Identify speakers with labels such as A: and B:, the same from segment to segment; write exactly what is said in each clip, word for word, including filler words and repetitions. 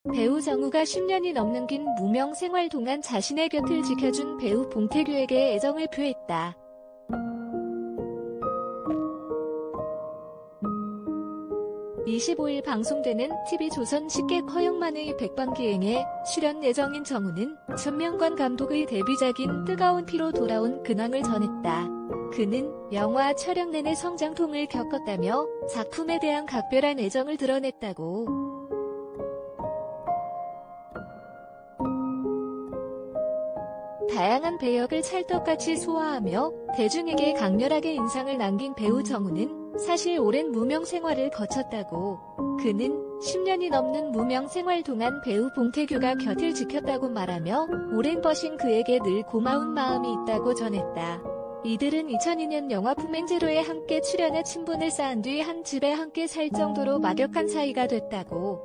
A: 배우 정우가 십 년이 넘는 긴 무명 생활 동안 자신의 곁을 지켜준 배우 봉태규에게 애정을 표했다. 이십오일 방송되는 티비조선 식객 허영만의 백번기행에 출연 예정인 정우는 전명관 감독의 데뷔작인 뜨거운 피로 돌아온 근황을 전했다. 그는 영화 촬영 내내 성장통을 겪었다며 작품에 대한 각별한 애정을 드러냈다고. 다양한 배역을 찰떡같이 소화하며 대중에게 강렬하게 인상을 남긴 배우 정우는 사실 오랜 무명 생활을 거쳤다고. 그는 십 년이 넘는 무명 생활 동안 배우 봉태규가 곁을 지켰다고 말하며 오랜 버신 그에게 늘 고마운 마음이 있다고 전했다. 이들은 이천이년 영화 품행제로에 함께 출연해 친분을 쌓은 뒤 한 집에 함께 살 정도로 막역한 사이가 됐다고.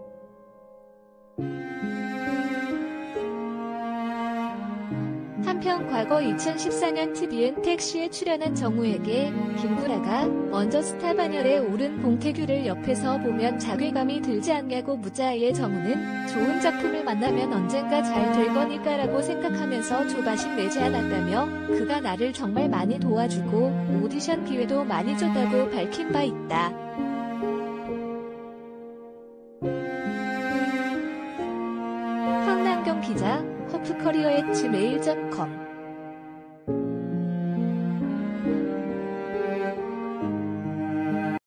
A: 한편 과거 이천십사년 티비엔 택시에 출연한 정우에게 김구라가 먼저 스타 반열에 오른 봉태규를 옆에서 보면 자괴감이 들지 않냐고 묻자에 정우는 좋은 작품을 만나면 언젠가 잘 될 거니까라고 생각하면서 조바심 내지 않았다며 그가 나를 정말 많이 도와주고 오디션 기회도 많이 줬다고 밝힌 바 있다. 황남경 기자, 허프커리어 앳 지메일 닷컴